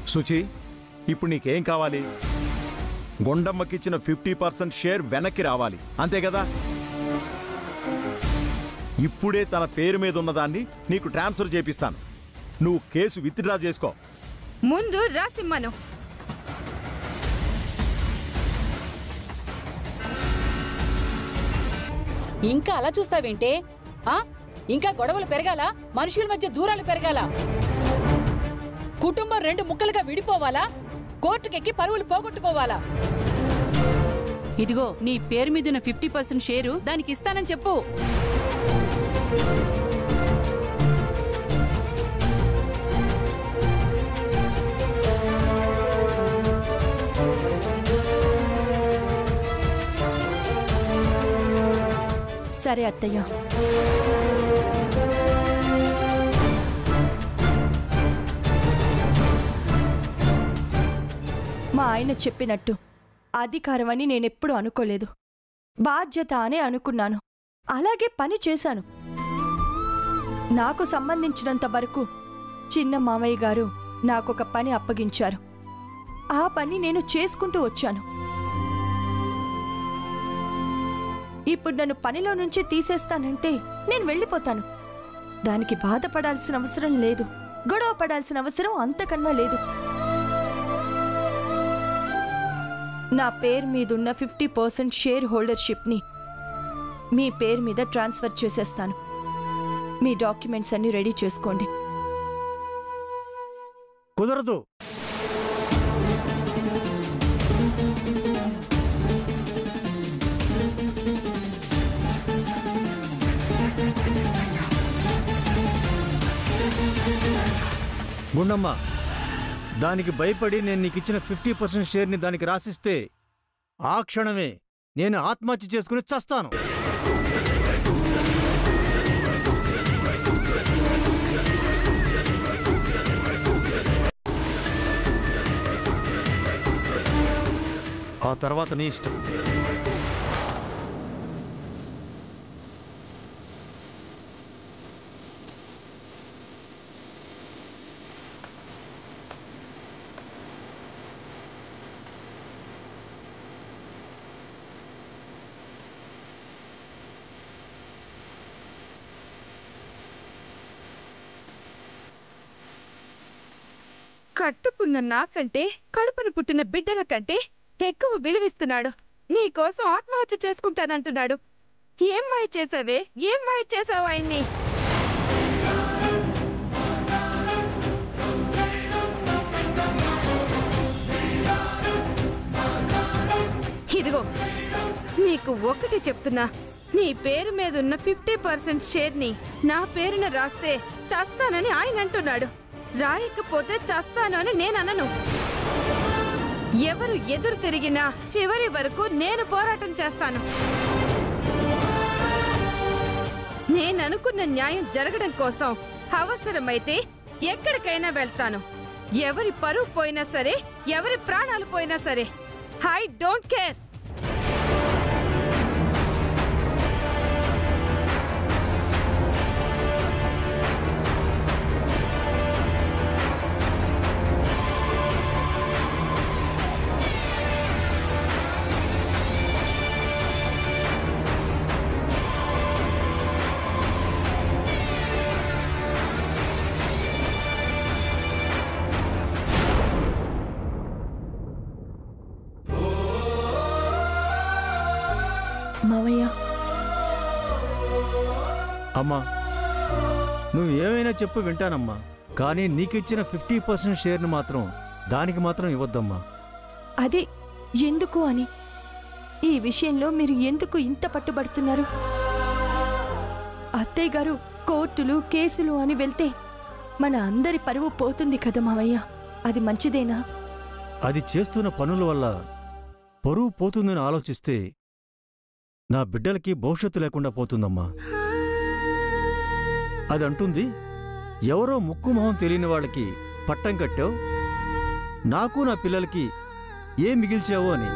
సుచి, ఇప్పుడు నీకేం కావాలి? గుండమ్మకిచ్చిన 50% షేర్ వెనక్కి రావాలి, అంతే కదా? ఇప్పుడే తన పేరు మీద ఉన్నదాన్ని నీకు ట్రాన్స్ఫర్ చేపిస్తాను. నువ్వు కేసు విత్డ్రా చేసుకో. ముందు రాసిమ్మను. ఇంకా అలా చూస్తావేంటే? ఇంకా గొడవలు పెరగాల, మనుషుల మధ్య దూరాలు పెరగాల, కుటుంబం 2 ముక్కలుగా విడిపోవాలా, కోర్టుకెక్కి పరువులు పోగొట్టుకోవాలా? ఇదిగో నీ పేరు మీదున్న 50% షేరు దానికి ఇస్తానని చెప్పు. సరే అత్తయ్య. మా ఆయన చెప్పినట్టు అధికారం అని నేనెప్పుడు అనుకోలేదు, బాధ్యత అనే అనుకున్నాను. అలాగే పని చేశాను. నాకు సంబంధించినంత వరకు చిన్న మామయ్య గారు నాకొక పని అప్పగించారు. ఆ పని నేను చేసుకుంటూ వచ్చాను. ఇప్పుడు నన్ను పనిలో నుంచి తీసేస్తానంటే నేను వెళ్ళిపోతాను. దానికి బాధపడాల్సిన అవసరం లేదు, గొడవ పడాల్సిన అవసరం అంతకన్నా లేదు. నా పేరు మీదున్న 50% షేర్ హోల్డర్షిప్ని మీ పేరు మీద ట్రాన్స్ఫర్ చేసేస్తాను. మీ డాక్యుమెంట్స్ అన్ని రెడీ చేసుకోండి. కుదరదు. గుండమ్మ, దానికి భయపడి నేను నీకు ఇచ్చిన 50% షేర్ని దానికి రాసిస్తే ఆ క్షణమే నేను ఆత్మహత్య చేసుకుని చస్తాను. ఆ తర్వాత నీ ఇష్టం. కట్టుకున్న నాకంటే కడుపును పుట్టిన బిడ్డల కంటే ఎక్కువ విలువిస్తున్నాడు. నీకోసం ఆత్మహత్య చేసుకుంటానంటున్నాడు. ఏం మాయ చేసావే? ఏం మాయ చేసావు ఆయన్ని? ఇదిగో నీకు ఒకటి చెప్తున్నా, నీ పేరు మీద ఉన్న 50% షేర్ని నా పేరున రాస్తే చస్తానని ఆయన అంటున్నాడు. రాయకపోతే చస్తాను అని నేననను. ఎవరు ఎదురు తిరిగినా చివరి వరకు నేను పోరాటం చేస్తాను. నేననుకున్న న్యాయం జరగడం కోసం అవసరమైతే ఎక్కడికైనా వెళ్తాను. ఎవరి పరువు పోయినా సరే, ఎవరి ప్రాణాలు పోయినా సరే, ఐ డోంట్ కేర్. మావయ్య, అమ్మా, నువ్వు ఏమైనా చెప్పు వింటానమ్మా. కానీ నీకిచ్చిన 50% షేర్ని మాత్రం దానికి మాత్రం ఇవ్వద్దమ్మా. అదే ఎందుకు అని. ఈ విషయంలో మీరు ఎందుకు ఇంత పట్టుబడుతున్నారు? అత్తయ్య గారు కోర్టులు కేసులు అని వెళ్తే మన అందరి పరువు పోతుంది కదా మావయ్య. అది మంచిదేనా? అది చేస్తున్న పనుల వల్ల పరువు పోతుందని ఆలోచిస్తే నా బిడ్డలకి భవిష్యత్తు లేకుండా పోతుందమ్మా. అది అంటుంది, ఎవరో ముక్కు మొహం తెలియని వాళ్ళకి పట్టం కట్టావు, నాకు నా పిల్లలకి ఏం మిగిల్చావు అని.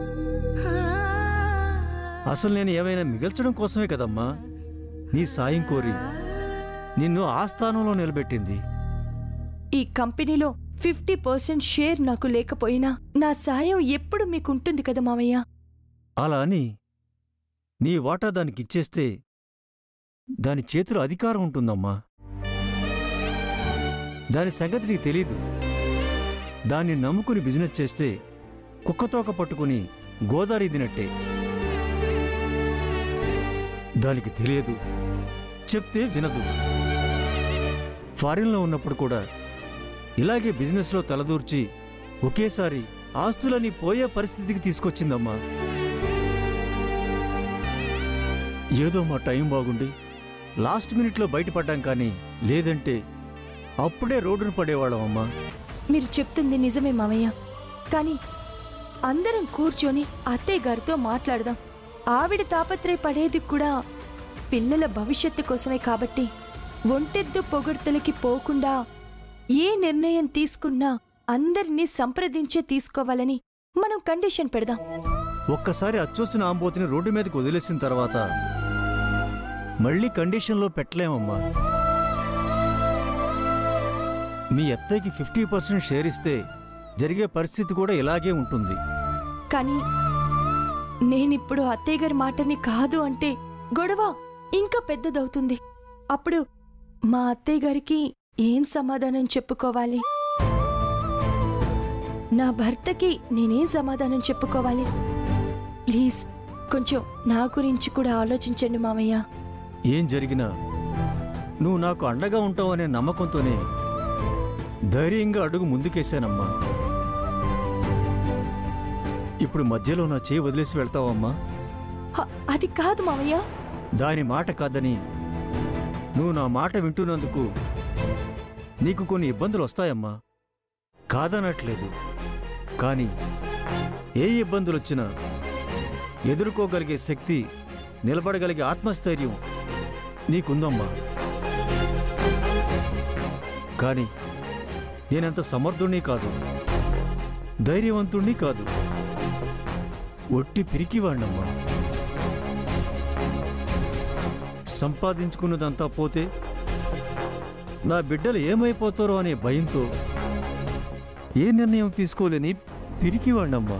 అసలు నేను ఏమైనా మిగిల్చడం కోసమే కదమ్మా నీ సాయం కోరి నిన్ను ఆ స్థానంలో నిలబెట్టింది. ఈ కంపెనీలో 50% షేర్ నాకు లేకపోయినా నా సాయం ఎప్పుడు మీకుంటుంది కదా మావయ్య. అలా అని నీ వాటా దానికిచ్చేస్తే దాని చేతిలో అధికారం ఉంటుందమ్మా. దాని సంగతి నీకు తెలీదు. దాన్ని నమ్ముకుని బిజినెస్ చేస్తే కుక్కతోక పట్టుకుని గోదావరి దినట్టే. దానికి తెలియదు, చెప్తే వినదు. ఫారిన్లో ఉన్నప్పుడు కూడా ఇలాగే బిజినెస్లో తలదూర్చి ఒకేసారి ఆస్తులని పోయే పరిస్థితికి తీసుకొచ్చిందమ్మా. ఏదో మా టైం బాగుండి లాస్ట్ మినిట్లో బయటపడ్డాం, కానీ లేదంటే అప్పుడే రోడ్డును పడేవాళ్ళమమ్మా. మీరు చెప్తుంది నిజమే మావయ్య. కానీ అందరం కూర్చొని అత్తయ్య గారితో మాట్లాడదాం. ఆవిడ తాపత్రయపడేది కూడా పిల్లల భవిష్యత్తు కోసమే కాబట్టి ఒంటెద్దు పొగడ్తలకి పోకుండా ఏ నిర్ణయం తీసుకున్నా అందరినీ సంప్రదించే తీసుకోవాలని మనం కండిషన్ పెడదాం. ఒక్కసారి అచ్చొచ్చిన ఆంబోతిని రోడ్డు మీదకి వదిలేసిన తర్వాత మళ్ళీ కండిషన్లో పెట్టలేమమ్మా. మీ అత్తయ్యకి 50% షేర్ ఇస్తే జరిగే పరిస్థితి కూడా ఇలాగే ఉంటుంది. కానీ నేనిప్పుడు అత్తయ్య గారి మాటని కాదు అంటే గొడవ ఇంకా పెద్దదవుతుంది. అప్పుడు మా అత్తయ్య గారికి ఏం సమాధానం చెప్పుకోవాలి? నా భర్తకి నేనేం సమాధానం చెప్పుకోవాలి? ప్లీజ్ కొంచెం నా గురించి కూడా ఆలోచించండి మామయ్య. ఏం జరిగినా నువ్వు నాకు అండగా ఉంటావనే నమ్మకంతోనే ధైర్యంగా అడుగు ముందుకేశానమ్మా. ఇప్పుడు మధ్యలో నా చేయి వదిలేసి వెళ్తావమ్మా? అది కాదు మామయ్య. దాని మాట కాదని నువ్వు నా మాట వింటున్నందుకు నీకు కొన్ని ఇబ్బందులు వస్తాయమ్మా, కాదనట్లేదు. కానీ ఏ ఇబ్బందులొచ్చినా ఎదుర్కోగలిగే శక్తి, నిలబడగలిగే ఆత్మస్థైర్యం నీకుందమ్మా. కానీ నేనంత సమర్థుణ్ణి కాదు, ధైర్యవంతుణ్ణి కాదు, ఒట్టి పిరికివాణ్ణమ్మా. సంపాదించుకున్నదంతా పోతే నా బిడ్డలు ఏమైపోతారో అనే భయంతో ఏ నిర్ణయం తీసుకోలేని పిరికివాణ్ణమ్మా.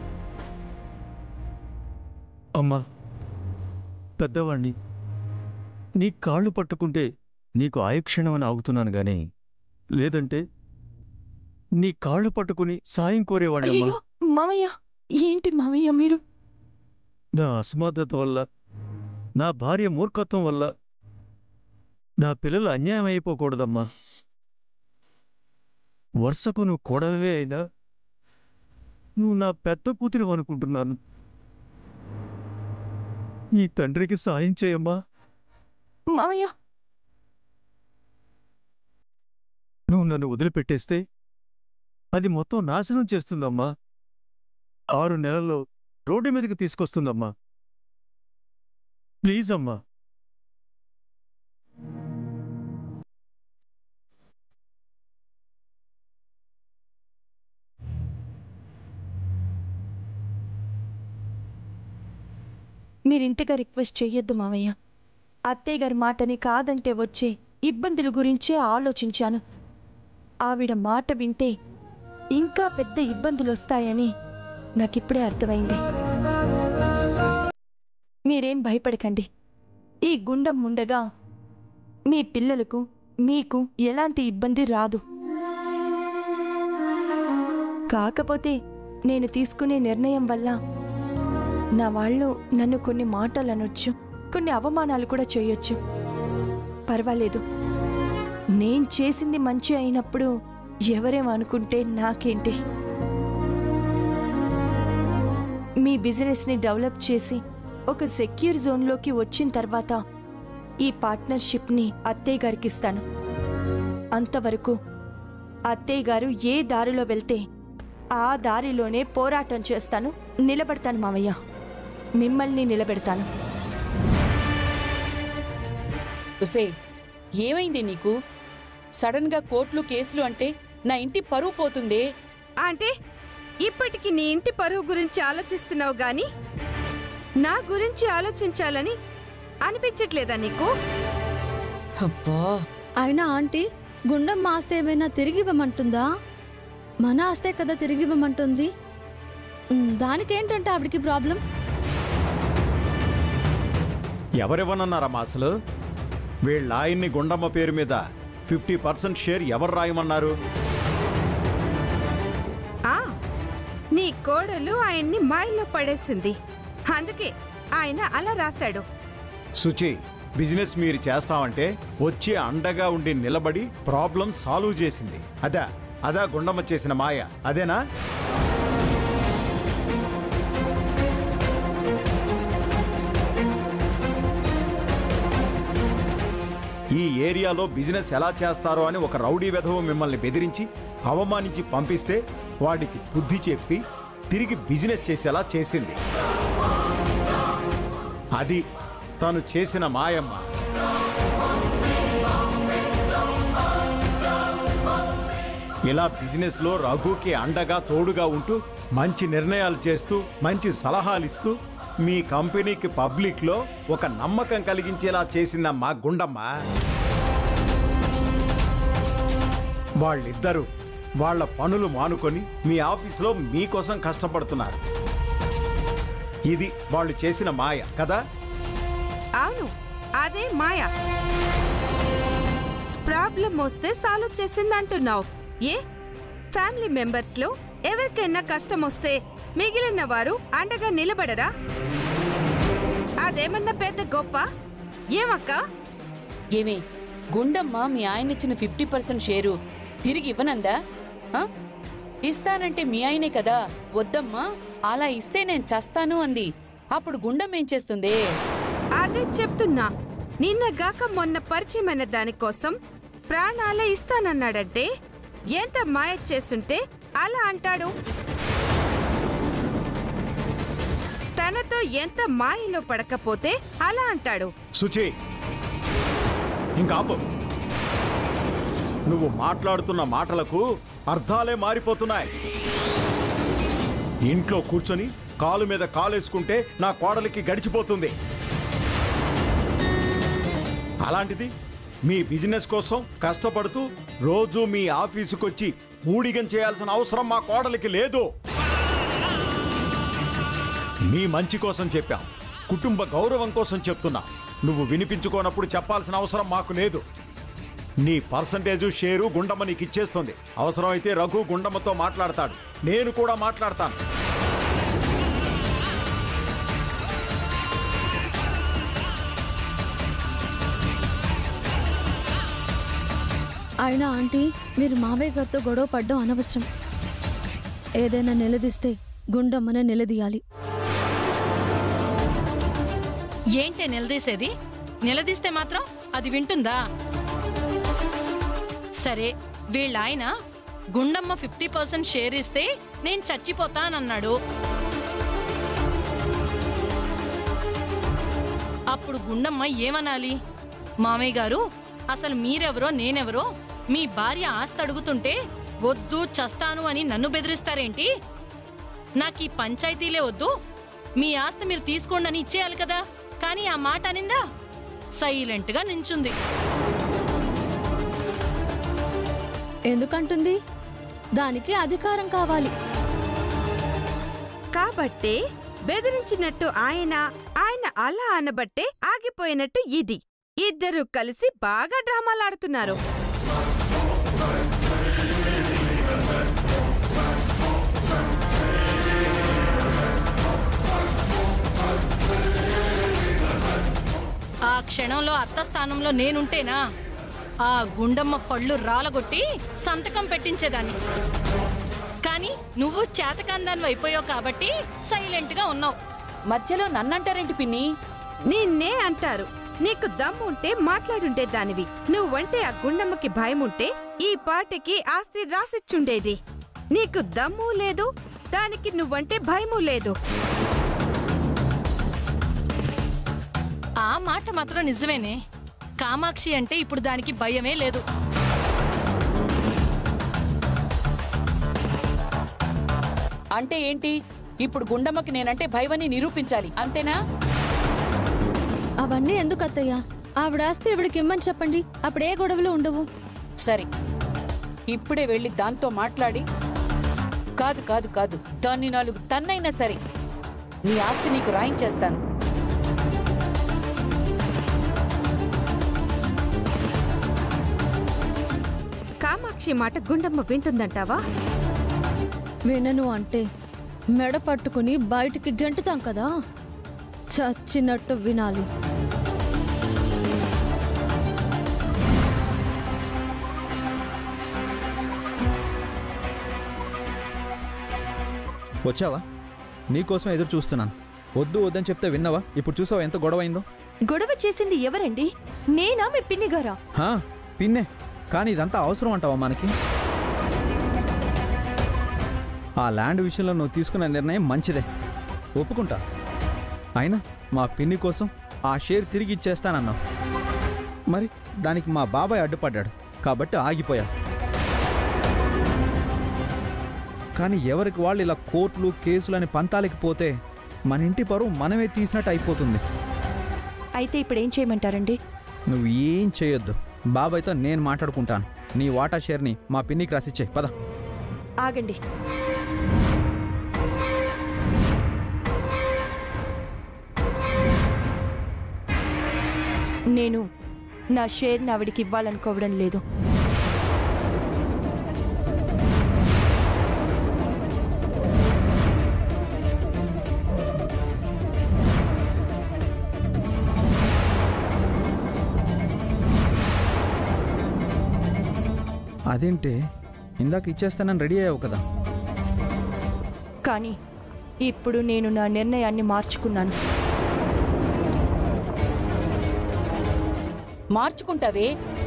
అమ్మా, పెద్దవాణ్ణి, నీ కాళ్ళు పట్టుకుంటే నీకు ఆయుక్షణం అని ఆగుతున్నాను గాని, లేదంటే నీ కాళ్ళు పట్టుకుని సాయం కోరేవాణ్ణమ్మా. మామయ్య, ఏంటి మామయ్య మీరు? నా అసమర్థత వల్ల, నా భార్య మూర్ఖత్వం వల్ల నా పిల్లలు అన్యాయం అయిపోకూడదమ్మా. వరుసకు నువ్వు కోడలవే అయినా నువ్వు నా పెద్ద కూతురు అనుకుంటున్నాను. ఈ తండ్రికి సాయం చేయమ్మా. మామయ్య, నువ్వు నన్ను వదిలిపెట్టేస్తే అది మొత్తం నాశనం చేస్తుందమ్మా. 6 నెలల్లో రోడ్డు మీదకి తీసుకొస్తుందమ్మా. ప్లీజ్ అమ్మా. మీరింతగా రిక్వెస్ట్ చెయ్యొద్దు మామయ్య. అత్తయ్య గారి మాటని కాదంటే వచ్చే ఇబ్బందుల గురించే ఆలోచించాను. ఆవిడ మాట వింటే ఇంకా పెద్ద ఇబ్బందులు వస్తాయని నాకిప్పుడే అర్థమైంది. మీరేం భయపడకండి. ఈ గుండం ఉండగా మీ పిల్లలకు, మీకు ఎలాంటి ఇబ్బంది రాదు. కాకపోతే నేను తీసుకునే నిర్ణయం వల్ల నా వాళ్ళు నన్ను కొన్ని మాటలు అనొచ్చు, కొన్ని అవమానాలు కూడా చేయొచ్చు. పర్వాలేదు, నేను చేసింది మంచి అయినప్పుడు ఎవరేమనుకుంటే నాకేంటి? మీ బిజినెస్ని డెవలప్ చేసి ఒక సెక్యూర్ జోన్లోకి వచ్చిన తర్వాత ఈ పార్ట్నర్షిప్ని అత్తయ్య గారికి ఇస్తాను. అంతవరకు అత్తయ్య గారు ఏ దారిలో వెళ్తే ఆ దారిలోనే పోరాటం చేస్తాను, నిలబెడతాను మావయ్య. మిమ్మల్ని నిలబెడతాను. ఉసే, ఏమైంది నీకు? సడన్ గా కోర్టులు, కేసులు అంటే నా ఇంటి పరువు పోతుందే. అంటే ఇప్పటికి నీ ఇంటి పరువు గురించి ఆలోచిస్తున్నావు గాని నా గురించి ఆలోచించాలని అనిపించట్లేదా నీకు? అబ్బా, అయినా ఆంటీ గుండం మాస్తే ఏమైనా తిరిగి ఇవ్వమంటుందా? మన ఆస్తే కదా తిరిగి ఇవ్వమంటుంది. దానికేంటంటే ఆవిడికి ప్రాబ్లం? ఎవరివ్వనన్నారమ్మా అసలు? వీళ్ళ ఆయన్ని గుండమ్మ పేరు మీద 50% షేర్ ఎవరు రాయమన్నారు? నీ కోడలు ఆయన్ని మాయలో పడేసింది, అందుకే ఆయన అలా రాశాడు. సుచి, బిజినెస్ మీరు చేస్తామంటే వచ్చి అండగా ఉండి నిలబడి ప్రాబ్లం సాల్వ్ చేసింది. అదా గుండమ్మ చేసిన మాయ, అదేనా? ఈ ఏరియాలో బిజినెస్ ఎలా చేస్తారో అని ఒక రౌడీ వెధవ మిమ్మల్ని బెదిరించి అవమానించి పంపిస్తే వాడికి బుద్ధి చెప్పి తిరిగి బిజినెస్ చేసేలా చేసింది. అది తను చేసిన మాయమ్మ. ఇలా బిజినెస్లో రఘుకి అండగా తోడుగా ఉంటూ మంచి నిర్ణయాలు చేస్తూ మంచి సలహాలు ఇస్తూ మీ కంపెనీకి పబ్లిక్లో ఒక నమ్మకం కలిగించేలా చేసిందమ్మా గుండమ్మ. వాళ్ళిద్దరూ వాళ్ళ పనులు మానుకొని మీ ఆఫీసులో మీకోసం కష్టపడుతున్నారు. ఇది వాళ్ళు చేసిన మాయ కదా? అవును, అదే మాయ. ప్రాబ్లం వస్తే సాల్వ్ చేసిందంటున్నావు. ఏ ఫ్యామిలీ మెంబర్స్ లో ఎవరికైనా కష్టం వస్తే మిగిలిన వారు అండగా నిలబడరా? అదేమన్నా పెద్ద గొప్ప ఏమక్క? ఏమే, గుండమ్మ మీ ఆయన ఇచ్చిన 50% షేరు తిరిగి ఇవ్వనందా? ఇస్తానంటే మీ ఆయనే కదా వద్దమ్మా అలా ఇస్తే నేను చస్తాను అంది. అప్పుడు గుండమ్మ ఏం చేస్తుంది? అదే చెప్తున్నా. నిన్నగాక మొన్న పరిచయమైన దానికోసం ప్రాణాలే ఇస్తానన్నాడంటే ఎంత మాయ చేస్తుంటే అలా అంటాడు? తనతో ఎంత మాయలో పడకపోతే అలా అంటాడు. సుచి, ఇంకాపు. నువ్వు మాట్లాడుతున్న మాటలకు అర్థాలే మారిపోతున్నాయి. ఇంట్లో కూర్చొని కాలు మీద కాలేసుకుంటే నా కోడలికి గడిచిపోతుంది. అలాంటిది మీ బిజినెస్ కోసం కష్టపడుతూ రోజు మీ ఆఫీసుకొచ్చి ఊడిగం చేయాల్సిన అవసరం మా కోడలికి లేదు. మీ మంచి కోసం చెప్పాం, కుటుంబ గౌరవం కోసం చెప్తున్నా. నువ్వు వినిపించుకోనప్పుడు చెప్పాల్సిన అవసరం మాకు లేదు. నీ పర్సంటేజు షేరు గుండమ్మ నీకు ఇచ్చేస్తుంది. అవసరమైతే రఘు గుండమ్మతో మాట్లాడతాడు, నేను కూడా మాట్లాడతాను. అయినా ఆంటీ, మీరు మావయ్య గారితో గొడవ పడ్డం అనవసరం. ఏదైనా నిలదీస్తే గుండమ్మనే నిలదీయాలి. ఏంటే నిలదీసేది? నిలదీస్తే మాత్రం అది వింటుందా? సరే, వీళ్ళాయన గుండమ్మ 50% షేర్ ఇస్తే నేను చచ్చిపోతానన్నాడు. అప్పుడు గుండమ్మ ఏమనాలి? మామయ్య గారు, అసలు మీరెవరో నేనెవరో మీ భార్య ఆస్తి అడుగుతుంటే వద్దు చస్తాను అని నన్ను బెదిరిస్తారేంటి? నాకు ఈ పంచాయతీలే వద్దు, మీ ఆస్తి మీరు తీసుకోండి అని ఇచ్చేయాలి కదా. కానీ ఆ మాట అనిందా? సైలెంట్గా నించుంది. ఎందుకంటుంది? దానికి అధికారం కావాలి కాబట్టే బెదిరించినట్టు ఆయన అలా అనబట్టే ఆగిపోయినట్టు ఇది. ఇద్దరు కలిసి బాగా డ్రామాలాడుతున్నారు. ఆ క్షణంలో అత్త స్థానంలో నేనుంటేనా ఆ గుండమ్మ పళ్ళు రాలగొట్టి సంతకం పెట్టించేదాన్ని. కానీ నువ్వు చేతకాందాన్ని అయిపోయావు కాబట్టి సైలెంట్గా ఉన్నావు. మధ్యలో నన్నంటారేంటి పిన్ని? నిన్నే అంటారు. నీకు దమ్ముంటే మాట్లాడుంటే దానివి. నువ్వంటే ఆ గుండమ్మకి భయముంటే ఈ పాటకి ఆస్తి రాసిచ్చుండేది. నీకు దమ్ము లేదు, దానికి నువ్వంటే భయము లేదు. ఆ మాట మాత్రం నిజమేనే. కామాక్షి అంటే ఇప్పుడు దానికి భయమే లేదు. అంటే ఏంటి? ఇప్పుడు గుండమ్మకి నేనంటే భయమని నిరూపించాలి, అంతేనా? అవన్నీ ఎందుకు అత్తయ్య? ఆవిడ ఆస్తి ఇవిడికి ఇమ్మని చెప్పండి, అప్పుడే గొడవలు ఉండవు. సరే, ఇప్పుడే వెళ్ళి దాంతో మాట్లాడి కాదు కాదు కాదు, దాన్ని 4 తన్నైనా సరే నీ ఆస్తి నీకు రాయించేస్తాను. కామాక్షి మాట గుండమ్మ వింటుందంటావా? వినను అంటే మెడ పట్టుకుని బయటికి గెంటుతాం కదా, చచ్చినట్టు వినాలి. వచ్చావా? నీకోసం ఎదురు చూస్తున్నాను. వద్దు వద్దని చెప్తే విన్నావా? ఇప్పుడు చూసావా ఎంత గొడవ అయిందో? గొడవ చేసింది ఎవరండి? నేనా మీ పిన్ని గారా? పిన్నే. కానీ ఇదంతా అవసరం అంటావా మనకి? ఆ ల్యాండ్ విషయంలో నువ్వు తీసుకున్న నిర్ణయం మంచిదే, ఒప్పుకుంటా. అయినా మా పిన్ని కోసం ఆ షేర్ తిరిగి ఇచ్చేస్తానన్నావు. మరి దానికి మా బాబాయ్ అడ్డుపడ్డాడు కాబట్టి ఆగిపోయా. కానీ ఎవరికి వాళ్ళు ఇలా కోర్టులు కేసులని పంతాలకి పోతే మన ఇంటి పరువు మనమే తీసినట్టు అయిపోతుంది. అయితే ఇప్పుడు ఏం చేయమంటారండి? నువ్వు ఏం చేయొద్దు, బాబాయ్తో నేను మాట్లాడుకుంటాను. నీ వాటా షేర్ని మా పిన్నికి రాసిచ్చే పద. ఆగండి. నేను నా షేర్ని ఆవిడికి ఇవ్వాలనుకోవడం లేదు. అదేంటే, ఇందాక ఇచ్చేస్తానని రెడీ అయ్యావు కదా? కానీ ఇప్పుడు నేను నా నిర్ణయాన్ని మార్చుకున్నాను. మార్చుకుంటావే?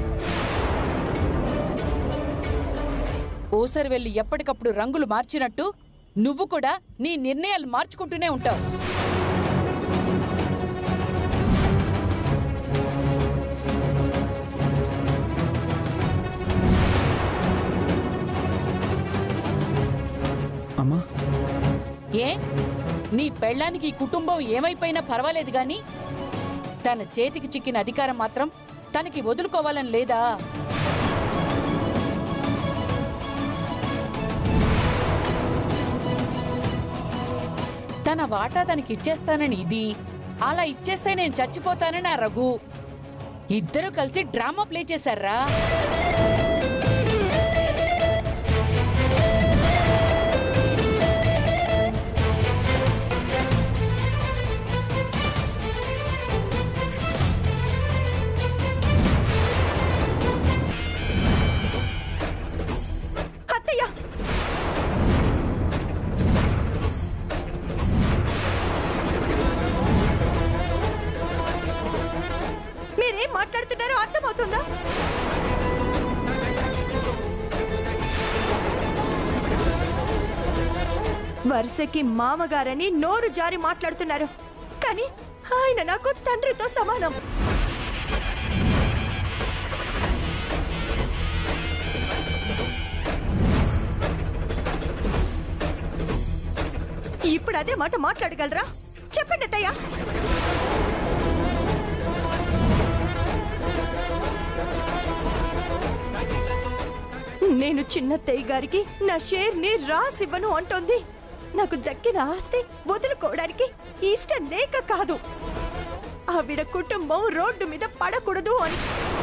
ఓసరి వెళ్ళి ఎప్పటికప్పుడు రంగులు మార్చినట్టు నువ్వు కూడా నీ నిర్ణయాలు మార్చుకుంటూనే ఉంటావు. అమ్మా, ఏ నీ పెళ్ళానికి ఈ కుటుంబం ఏమైపోయినా పర్వాలేదు గాని తన చేతికి చిక్కిన అధికారం మాత్రం తనకి వదులుకోవాలని లేదా? తన వాటా తనకి ఇచ్చేస్తానని ఇది, అలా ఇచ్చేస్తే నేను చచ్చిపోతానని ఆ రఘు, ఇద్దరూ కలిసి డ్రామా ప్లే చేశారా? మీరేం మాట్లాడుతున్నారో అర్థమవుతుందా? వరుసకి మామగారని నోరు జారి మాట్లాడుతున్నారు, కానీ ఆయన నాకు తండ్రితో సమానం. ఇప్పుడు అదే మాట మాట్లాడగలరా? చెప్పండి అత్తయ్య. నేను చిన్నత్తయ్య గారికి నా షేర్ని రాసివ్వను అంటోంది. నాకు దక్కిన ఆస్తి వదులుకోవడానికి ఇష్టం లేక కాదు, ఆవిడ కుటుంబం రోడ్డు మీద పడకూడదు అని.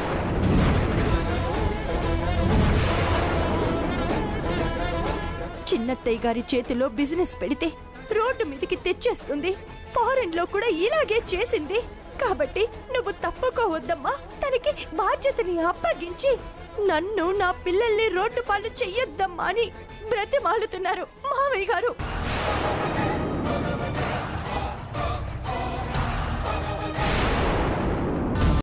చిన్నత్తయ్య గారి చేతిలో బిజినెస్ పెడితే రోడ్డు మీదకి తెచ్చేస్తుంది. ఫారెన్ లో కూడా ఇలాగే చేసింది. కాబట్టి నువ్వు తప్పుకోవద్దమ్మా, తనకి బాధ్యతని అప్పగించి నన్ను నా పిల్లల్ని రోడ్డు పాలు చెయ్యొద్దమ్మా అని బ్రతిమాలుతున్నారు మావయ్య గారు.